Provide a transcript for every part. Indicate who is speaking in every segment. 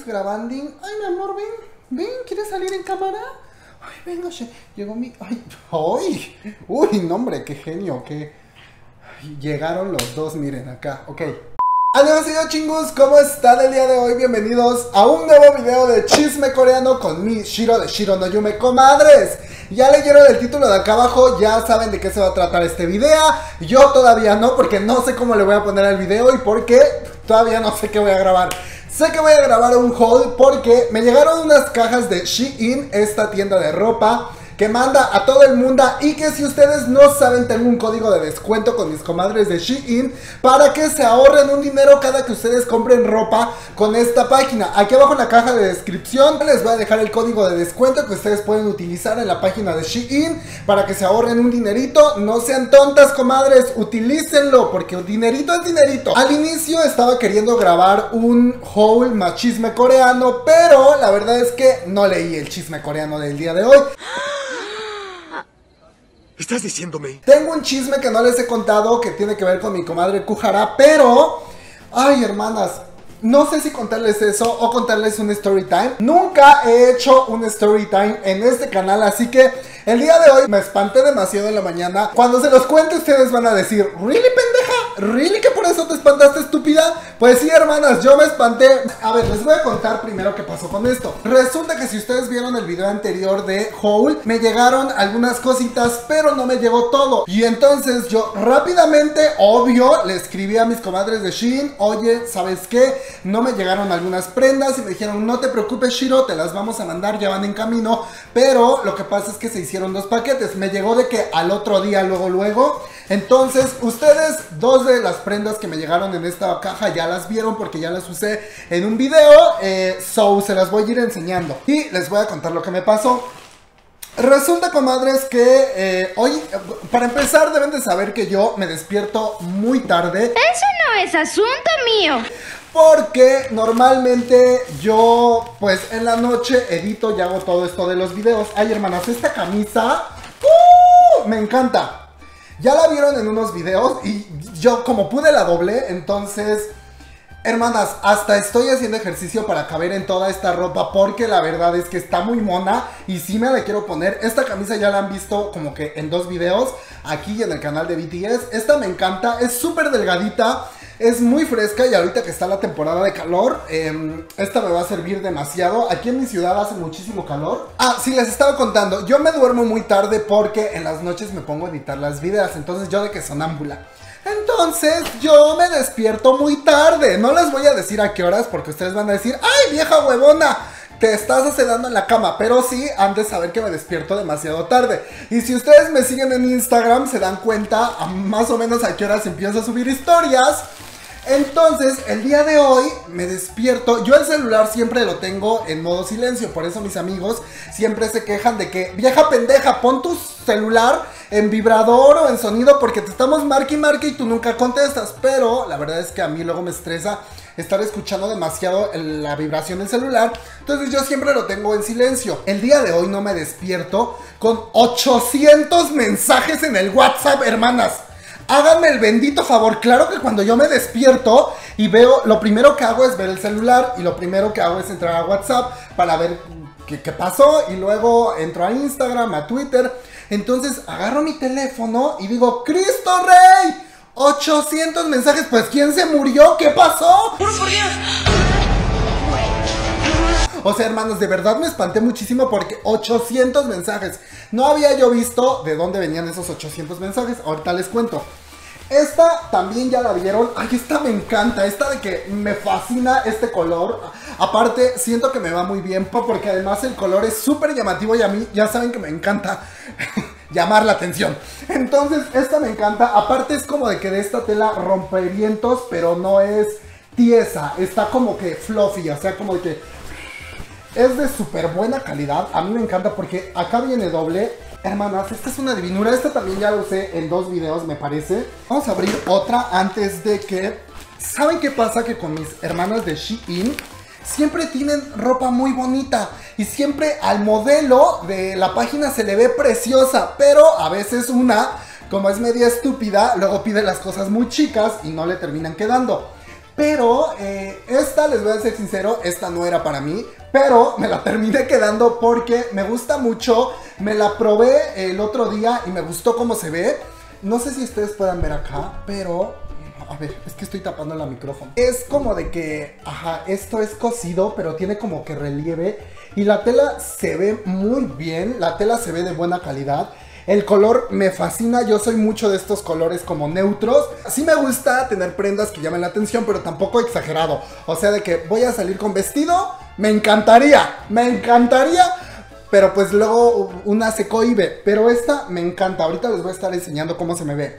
Speaker 1: Grabando. Ay, mi amor, ven. Ven, ¿quieres salir en cámara? Ay, venga, llegó mi... Ay, ¡ay! Uy, no, hombre, qué genio, qué... Ay, llegaron los dos, miren, acá, ok. Annyeonghaseyo, chingus, ¿cómo están el día de hoy? Bienvenidos a un nuevo video de chisme coreano con mi Shiro de Shiro no Yume, comadres. Ya leyeron el título de acá abajo, ya saben de qué se va a tratar este video. Yo todavía no, porque no sé cómo le voy a poner al video y porque todavía no sé qué voy a grabar. Sé que voy a grabar un haul porque me llegaron unas cajas de Shein, esta tienda de ropa que manda a todo el mundo, y que si ustedes no saben, tengo un código de descuento con mis comadres de Shein para que se ahorren un dinero cada que ustedes compren ropa con esta página. Aquí abajo en la caja de descripción les voy a dejar el código de descuento que ustedes pueden utilizar en la página de Shein para que se ahorren un dinerito. No sean tontas, comadres, utilícenlo porque un dinerito es dinerito. Al inicio estaba queriendo grabar un haul más chisme coreano, pero la verdad es que no leí el chisme coreano del día de hoy.
Speaker 2: ¿Estás diciéndome?
Speaker 1: Tengo un chisme que no les he contado que tiene que ver con mi comadre Kuhara, pero... Ay, hermanas, no sé si contarles eso o contarles un story time. Nunca he hecho un story time en este canal, así que el día de hoy me espanté demasiado en la mañana. Cuando se los cuente ustedes van a decir, ¿really, pendeja? ¿Really que por eso te espantaste, estúpida? Pues sí, hermanas, yo me espanté. A ver, les voy a contar primero qué pasó con esto. Resulta que si ustedes vieron el video anterior de haul, me llegaron algunas cositas, pero no me llegó todo. Y entonces yo rápidamente, obvio, le escribí a mis comadres de Shein, oye, ¿sabes qué? No me llegaron algunas prendas y me dijeron, no te preocupes, Shiro, te las vamos a mandar, ya van en camino. Pero lo que pasa es que se hicieron dos paquetes. Me llegó de que al otro día, luego. Entonces, ustedes, dos de las prendas que me llegaron en esta caja ya las vieron porque ya las usé en un video. Se las voy a ir enseñando y les voy a contar lo que me pasó. Resulta, comadres, que hoy, para empezar, deben de saber que yo me despierto muy tarde.
Speaker 3: Eso no es asunto mío.
Speaker 1: Porque normalmente yo, pues, en la noche edito y hago todo esto de los videos. Ay, hermanas, esta camisa me encanta. Ya la vieron en unos videos y yo como pude la doblé. Entonces, hermanas, hasta estoy haciendo ejercicio para caber en toda esta ropa porque la verdad es que está muy mona y sí me la quiero poner. Esta camisa ya la han visto como que en dos videos aquí en el canal de BTS. Esta me encanta, es súper delgadita. Es muy fresca y ahorita que está la temporada de calor, esta me va a servir demasiado. Aquí en mi ciudad hace muchísimo calor. Ah, sí, les estaba contando. Yo me duermo muy tarde porque en las noches me pongo a editar las videos. Entonces yo de que sonámbula. Entonces yo me despierto muy tarde. No les voy a decir a qué horas porque ustedes van a decir, ¡ay, vieja huevona! Te estás acedando en la cama, pero sí han de saber que me despierto demasiado tarde. Y si ustedes me siguen en Instagram se dan cuenta más o menos a qué horas empiezo a subir historias. Entonces, el día de hoy me despierto. Yo el celular siempre lo tengo en modo silencio. Por eso mis amigos siempre se quejan de que, vieja pendeja, pon tu celular en vibrador o en sonido porque te estamos marque y tú nunca contestas. Pero la verdad es que a mí luego me estresa estar escuchando demasiado la vibración del celular. Entonces yo siempre lo tengo en silencio. El día de hoy no me despierto con 800 mensajes en el WhatsApp, hermanas. Háganme el bendito favor. Claro que cuando yo me despierto y veo, lo primero que hago es ver el celular y lo primero que hago es entrar a WhatsApp para ver qué pasó y luego entro a Instagram, a Twitter. Entonces agarro mi teléfono y digo, ¡Cristo Rey! 800 mensajes, pues ¿quién se murió? ¿Qué pasó?
Speaker 3: ¡Por Dios!
Speaker 1: O sea, hermanos, de verdad me espanté muchísimo porque 800 mensajes. No había yo visto de dónde venían esos 800 mensajes. Ahorita les cuento. Esta también ya la vieron. Ay, esta me encanta. Esta de que me fascina este color. Aparte, siento que me va muy bien porque además el color es súper llamativo y a mí ya saben que me encanta llamar la atención. Entonces, esta me encanta. Aparte es como de que de esta tela rompevientos, pero no es tiesa. Está como que fluffy, o sea, como de que es de súper buena calidad. A mí me encanta porque acá viene doble. Hermanas, esta es una divinura. Esta también ya la usé en dos videos, me parece. Vamos a abrir otra antes de que... ¿Saben qué pasa? Que con mis hermanas de Shein siempre tienen ropa muy bonita y siempre al modelo de la página se le ve preciosa, pero a veces una, como es media estúpida, luego pide las cosas muy chicas y no le terminan quedando. Pero esta, les voy a ser sincero, esta no era para mí. Pero me la terminé quedando porque me gusta mucho. Me la probé el otro día y me gustó cómo se ve. No sé si ustedes puedan ver acá, pero... A ver, es que estoy tapando el micrófono. Es como de que, ajá, esto es cosido, pero tiene como que relieve. Y la tela se ve muy bien, la tela se ve de buena calidad. El color me fascina, yo soy mucho de estos colores como neutros. Sí me gusta tener prendas que llamen la atención, pero tampoco exagerado. O sea, de que voy a salir con vestido, me encantaría. Pero pues luego una se cohíbe. Pero esta me encanta, ahorita les voy a estar enseñando cómo se me ve.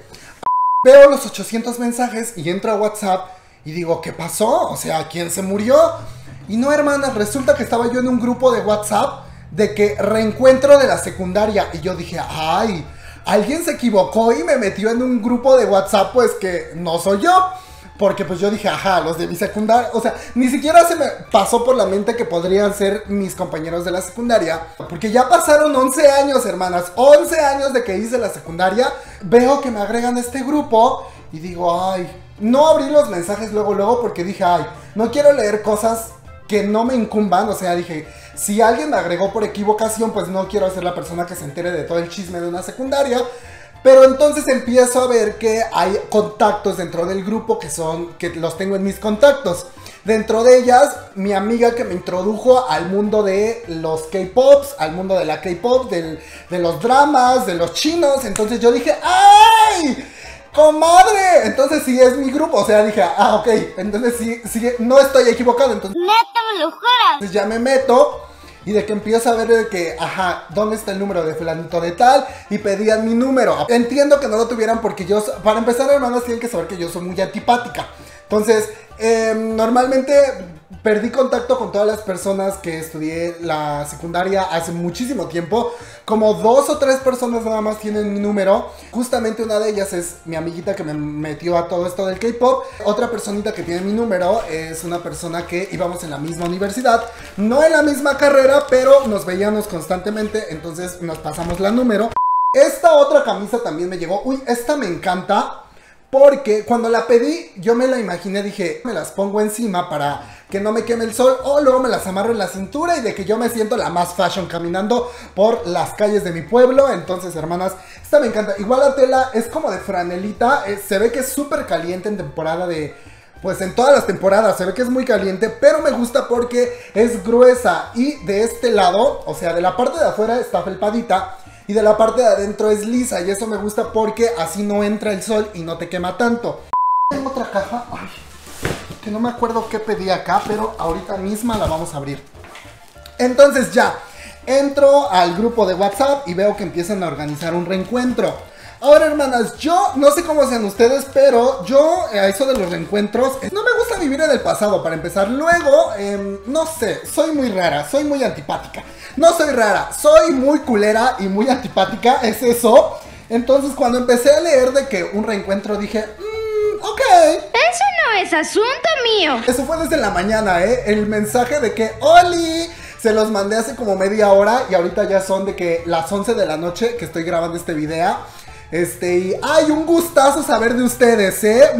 Speaker 1: Veo los 800 mensajes y entro a WhatsApp y digo, ¿qué pasó? O sea, ¿quién se murió? Y no, hermanas, resulta que estaba yo en un grupo de WhatsApp de que reencuentro de la secundaria. Y yo dije, ay, alguien se equivocó y me metió en un grupo de WhatsApp, pues que no soy yo. Porque pues yo dije, ajá, los de mi secundaria. O sea, ni siquiera se me pasó por la mente que podrían ser mis compañeros de la secundaria. Porque ya pasaron 11 años, hermanas. 11 años de que hice la secundaria. Veo que me agregan a este grupo y digo, ay, no abrí los mensajes luego porque dije, ay, no quiero leer cosas que no me incumban. O sea, dije, si alguien me agregó por equivocación, pues no quiero ser la persona que se entere de todo el chisme de una secundaria. Pero entonces empiezo a ver que hay contactos dentro del grupo que los tengo en mis contactos. Dentro de ellas, mi amiga que me introdujo al mundo de los K-Pops, al mundo de la K-Pop, de los dramas, de los chinos. Entonces yo dije, ¡ay! ¡Comadre! Entonces sí es mi grupo. O sea, dije, ah, ok. Entonces sí, no estoy equivocado. Entonces,
Speaker 3: ¡Neta, me lo juras!
Speaker 1: Entonces ya me meto. Y de que empiezo a ver de que, ajá, ¿dónde está el número de fulanito de tal? Y pedían mi número. Entiendo que no lo tuvieran porque yo, para empezar, hermanos, tienen que saber que yo soy muy antipática. Entonces, normalmente perdí contacto con todas las personas que estudié la secundaria hace muchísimo tiempo. Como 2 o 3 personas nada más tienen mi número. Justamente una de ellas es mi amiguita que me metió a todo esto del K-pop. Otra personita que tiene mi número es una persona que íbamos en la misma universidad. No en la misma carrera, pero nos veíamos constantemente. Entonces nos pasamos la número. Esta otra camisa también me llegó. Uy, esta me encanta. Porque cuando la pedí, yo me la imaginé, dije, me las pongo encima para que no me queme el sol. O luego me las amarro en la cintura y de que yo me siento la más fashion caminando por las calles de mi pueblo. Entonces, hermanas, esta me encanta. Igual la tela es como de franelita. Se ve que es súper caliente en temporada de... Pues en todas las temporadas se ve que es muy caliente, pero me gusta porque es gruesa. Y de este lado, o sea, de la parte de afuera está felpadita. Y de la parte de adentro es lisa y eso me gusta porque así no entra el sol y no te quema tanto. Tengo otra caja, ay, que no me acuerdo qué pedí acá, pero ahorita misma la vamos a abrir. Entonces ya, entro al grupo de WhatsApp y veo que empiezan a organizar un reencuentro. Ahora, hermanas, yo no sé cómo sean ustedes, pero yo a eso de los reencuentros no me gusta vivir en el pasado para empezar. Luego, no sé, soy muy rara, soy muy antipática. No soy rara, soy muy culera y muy antipática, es eso. Entonces cuando empecé a leer de que un reencuentro dije, ok.
Speaker 3: Eso no es asunto mío.
Speaker 1: Eso fue desde la mañana, el mensaje de que, ¡Oli! Se los mandé hace como media hora y ahorita ya son de que las 11 de la noche que estoy grabando este video. Y ay, un gustazo saber de ustedes,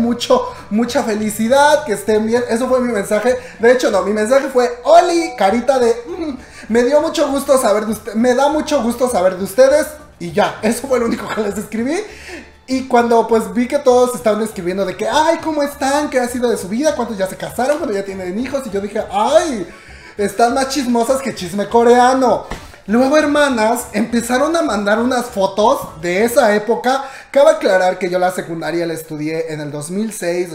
Speaker 1: mucha felicidad, que estén bien. Eso fue mi mensaje. De hecho, no, mi mensaje fue, Oli, carita de, me dio mucho gusto saber de ustedes, me da mucho gusto saber de ustedes. Y ya, eso fue lo único que les escribí. Y cuando pues vi que todos estaban escribiendo de que, ay, ¿cómo están? ¿Qué ha sido de su vida? ¿Cuántos ya se casaron? ¿Cuántos ya tienen hijos? Y yo dije, ay, están más chismosas que chisme coreano. Luego, hermanas, empezaron a mandar unas fotos de esa época. Cabe aclarar que yo la secundaria la estudié en el 2006,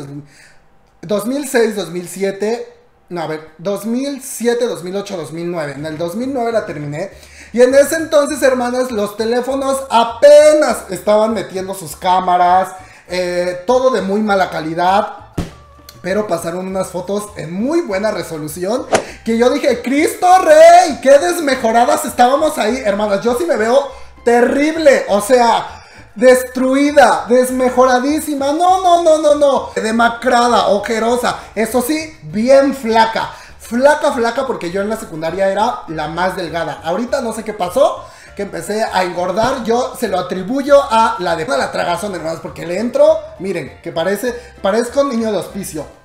Speaker 1: 2007, no, a ver, 2007, 2008, 2009. En el 2009 la terminé. Y en ese entonces, hermanas, los teléfonos apenas estaban metiendo sus cámaras, todo de muy mala calidad. Pero pasaron unas fotos en muy buena resolución que yo dije, ¡Cristo Rey! ¡Qué desmejoradas estábamos ahí! Hermanas, yo sí me veo terrible. O sea, destruida, desmejoradísima. No. Demacrada, ojerosa. Eso sí, bien flaca. Flaca, porque yo en la secundaria era la más delgada. Ahorita no sé qué pasó, que empecé a engordar. Yo se lo atribuyo a la tragazón, hermanos, porque le entro, miren, que parezco un niño de hospicio.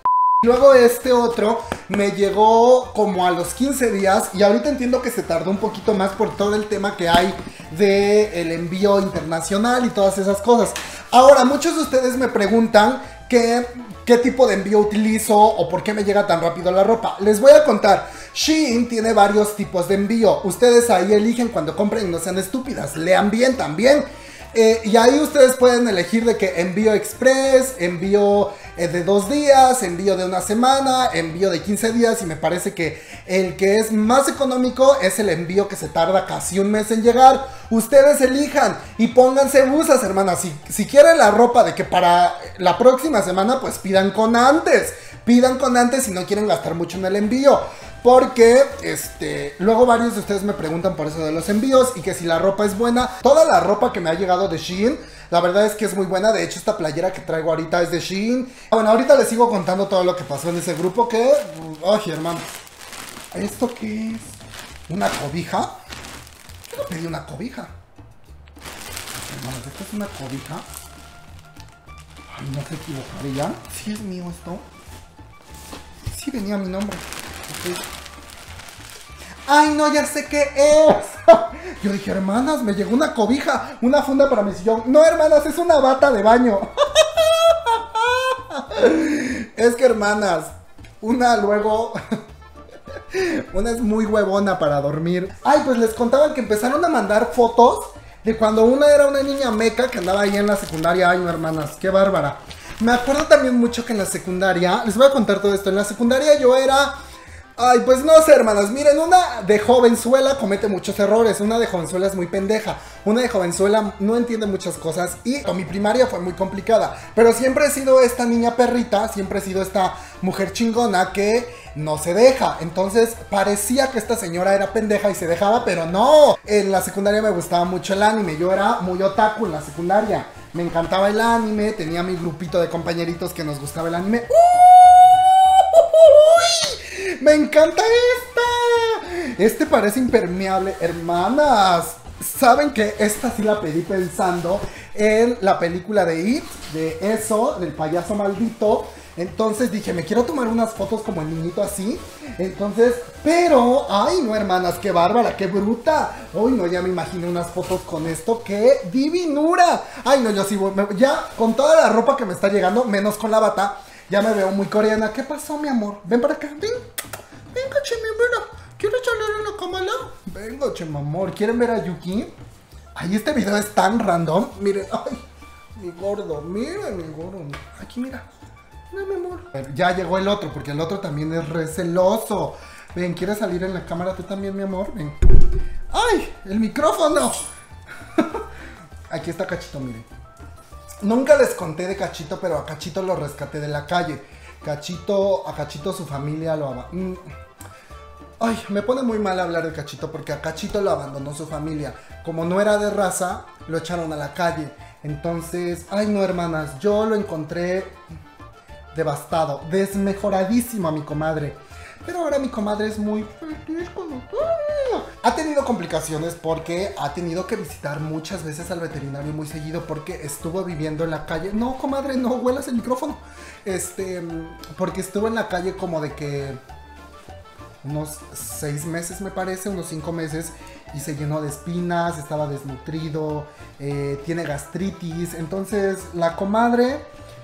Speaker 1: Luego este otro me llegó como a los 15 días y ahorita entiendo que se tardó un poquito más por todo el tema que hay del envío internacional y todas esas cosas. Ahora, muchos de ustedes me preguntan qué tipo de envío utilizo o por qué me llega tan rápido la ropa. Les voy a contar. Shein tiene varios tipos de envío. Ustedes ahí eligen cuando compren y no sean estúpidas. Lean bien también. Y ahí ustedes pueden elegir de que envío express, envío de 2 días, envío de 1 semana, envío de 15 días. Y me parece que el que es más económico es el envío que se tarda casi un mes en llegar. Ustedes elijan y pónganse busas, hermanas. Si quieren la ropa de que para la próxima semana, pues pidan con antes. Pidan con antes si no quieren gastar mucho en el envío. Porque, luego varios de ustedes me preguntan por eso de los envíos y que si la ropa es buena. Toda la ropa que me ha llegado de Shein, la verdad es que es muy buena. De hecho, esta playera que traigo ahorita es de Shein. Bueno, ahorita les sigo contando todo lo que pasó en ese grupo que... Ay, hermano. ¿Esto qué es? ¿Una cobija? Yo no pedí una cobija. Hermanos, ¿esto es una cobija? Ay, no se equivocaría. ¿Sí es mío esto? Sí venía mi nombre. Okay. Ay, no, ya sé qué es. Yo dije, hermanas, me llegó una cobija, una funda para mi sillón. No, hermanas, es una bata de baño. Es que, hermanas, una luego... Una es muy huevona para dormir. Ay, pues les contaban que empezaron a mandar fotos de cuando una era una niña meca que andaba ahí en la secundaria. Ay, no, hermanas, qué bárbara. Me acuerdo también mucho que en la secundaria, les voy a contar todo esto, en la secundaria yo era... Ay, pues no sé, hermanas, miren, una de jovenzuela comete muchos errores, una de jovenzuela es muy pendeja, una de jovenzuela no entiende muchas cosas y con mi primaria fue muy complicada, pero siempre he sido esta niña perrita, siempre he sido esta mujer chingona que no se deja, entonces parecía que esta señora era pendeja y se dejaba, pero no, en la secundaria me gustaba mucho el anime, yo era muy otaku en la secundaria, me encantaba el anime, tenía mi grupito de compañeritos que nos gustaba el anime. ¡Me encanta esta! Parece impermeable, hermanas. Saben que esta sí la pedí pensando en la película de It, de eso, del payaso maldito. Entonces dije, me quiero tomar unas fotos como el niñito así. Entonces, pero, ay no, hermanas, qué bárbara, qué bruta. Uy, no, ya me imaginé unas fotos con esto, qué divinura. Ay, no, yo sí voy, ya con toda la ropa que me está llegando, menos con la bata. Ya me veo muy coreana. ¿Qué pasó, mi amor? Ven para acá. Ven. Venga, che, mi amor. ¿Quieres salir en la cámara? Venga, che, mi amor. ¿Quieren ver a Yuki? Ay, este video es tan random. Miren, ay, mi gordo. Miren, mi gordo. Aquí, mira. Mira, mi amor. Ya llegó el otro, porque el otro también es re celoso. Ven, ¿quieres salir en la cámara tú también, mi amor? Ven. ¡Ay! ¡El micrófono! Aquí está Cachito, miren. Nunca les conté de Cachito, pero a Cachito lo rescaté de la calle. A Cachito su familia lo Ay, me pone muy mal hablar de Cachito porque a Cachito lo abandonó su familia. Como no era de raza, lo echaron a la calle. Entonces, ay no, hermanas, yo lo encontré devastado, desmejoradísimo a mi comadre. Pero ahora mi comadre es muy feliz con nosotros. Ha tenido complicaciones porque ha tenido que visitar muchas veces al veterinario muy seguido porque estuvo viviendo en la calle. No, comadre, no huelas el micrófono. Porque estuvo en la calle como de que unos 6 meses me parece, unos 5 meses. Y se llenó de espinas, estaba desnutrido, tiene gastritis. Entonces la comadre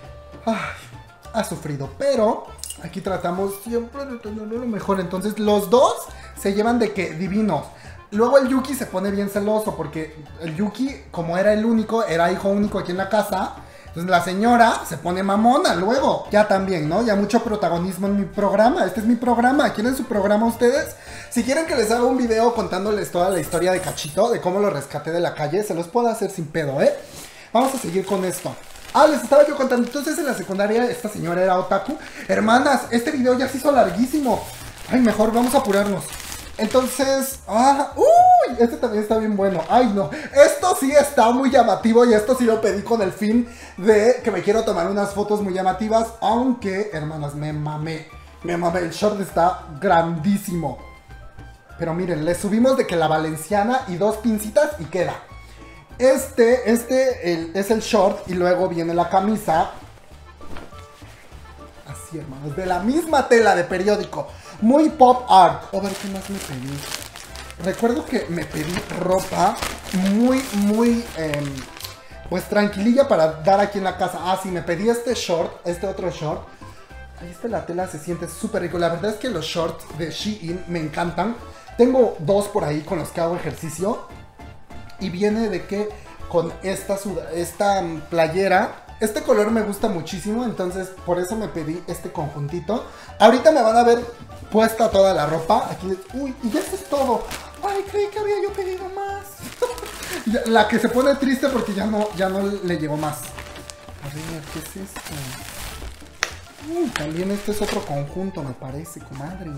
Speaker 1: ha sufrido, pero aquí tratamos siempre de tenerlo lo mejor. Entonces los dos se llevan de que divinos. Luego el Yuki se pone bien celoso porque el Yuki, como era el único, era hijo único aquí en la casa. Entonces la señora se pone mamona luego. Ya también, ¿no? Ya mucho protagonismo en mi programa. Este es mi programa. ¿Quieren su programa ustedes? Si quieren que les haga un video contándoles toda la historia de Cachito, de cómo lo rescaté de la calle, se los puedo hacer sin pedo, ¿eh? Vamos a seguir con esto. Les estaba yo contando. Entonces en la secundaria esta señora era otaku. Hermanas, este video ya se hizo larguísimo. Ay, mejor vamos a apurarnos. Entonces, uy, este también está bien bueno. Ay, no, esto sí está muy llamativo y esto sí lo pedí con el fin de que me quiero tomar unas fotos muy llamativas. Aunque, hermanas, me mamé, el short está grandísimo. Pero miren, le subimos de que la valenciana y 2 pincitas y queda. Este es el short y luego viene la camisa. así, hermanos, de la misma tela de periódico. Muy pop art. A ver, ¿qué más me pedí? Recuerdo que me pedí ropa muy, pues tranquililla para dar aquí en la casa. Ah, sí, me pedí este short, este otro short. Ahí está, la tela se siente súper rico. La verdad es que los shorts de Shein me encantan. Tengo dos por ahí con los que hago ejercicio. Y viene de que con esta playera, este color me gusta muchísimo. Entonces por eso me pedí este conjuntito. Ahorita me van a ver puesta toda la ropa. Aquí, uy, y ya eso es todo. Ay, creí que había yo pedido más. La que se pone triste porque ya no le llegó más. A ver, ¿qué es esto? También este es otro conjunto, me parece, comadres.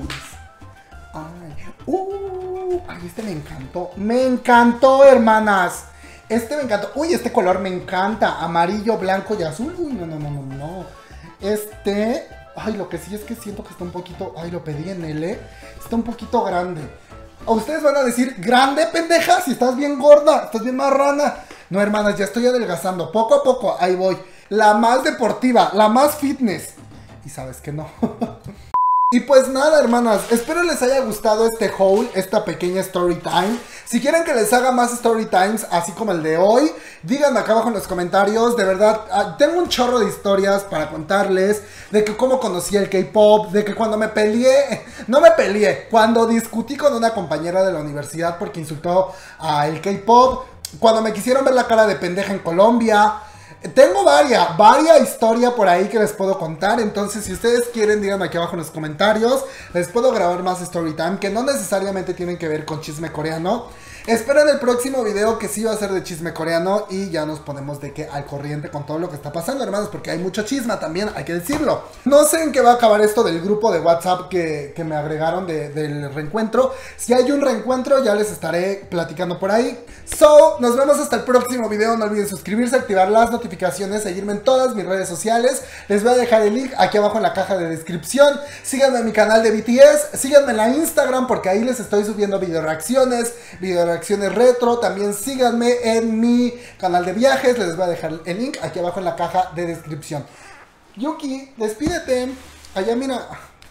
Speaker 1: Ay, este me encantó. Me encantó, hermanas. Este me encantó. Uy, este color me encanta. Amarillo, blanco y azul. Uy, no. Este... Ay, lo que sí es que siento que está un poquito... Ay, lo pedí en L. Está un poquito grande. Ustedes van a decir, grande, pendeja, si estás bien gorda, estás bien marrana. No, hermanas, ya estoy adelgazando. Poco a poco, ahí voy. La más deportiva, la más fitness. Y sabes que no. Y pues nada, hermanas, espero les haya gustado este haul, esta pequeña story time. Si quieren que les haga más story times, así como el de hoy, díganme acá abajo en los comentarios. De verdad, tengo un chorro de historias para contarles. De que cómo conocí el K-pop, de que cuando me peleé, cuando discutí con una compañera de la universidad porque insultó al K-pop. Cuando me quisieron ver la cara de pendeja en Colombia. Tengo varias historias por ahí que les puedo contar. Entonces si ustedes quieren, díganme aquí abajo en los comentarios. Les puedo grabar más story time que no necesariamente tienen que ver con chisme coreano. Esperen el próximo video que sí va a ser de chisme coreano. Y ya nos ponemos de que al corriente con todo lo que está pasando, hermanos, porque hay mucho chisme también, hay que decirlo. No sé en qué va a acabar esto del grupo de WhatsApp que me agregaron del reencuentro. Si hay un reencuentro ya les estaré platicando por ahí. Nos vemos hasta el próximo video. No olviden suscribirse, activar las notificaciones, seguirme en todas mis redes sociales. Les voy a dejar el link aquí abajo en la caja de descripción. Síganme en mi canal de BTS, síganme en la Instagram porque ahí les estoy subiendo video reacciones retro. También síganme en mi canal de viajes. Les voy a dejar el link aquí abajo en la caja de descripción. Yuki, despídete. Allá mira.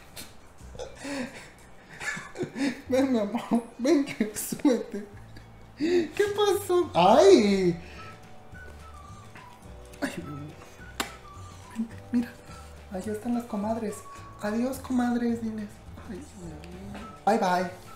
Speaker 1: Ven, mi amor. Ven, que súbete. ¿Qué pasó? ¡Ay! Ay. Mira, allá están las comadres. Adiós, comadres, diles. Ay, bye, bye.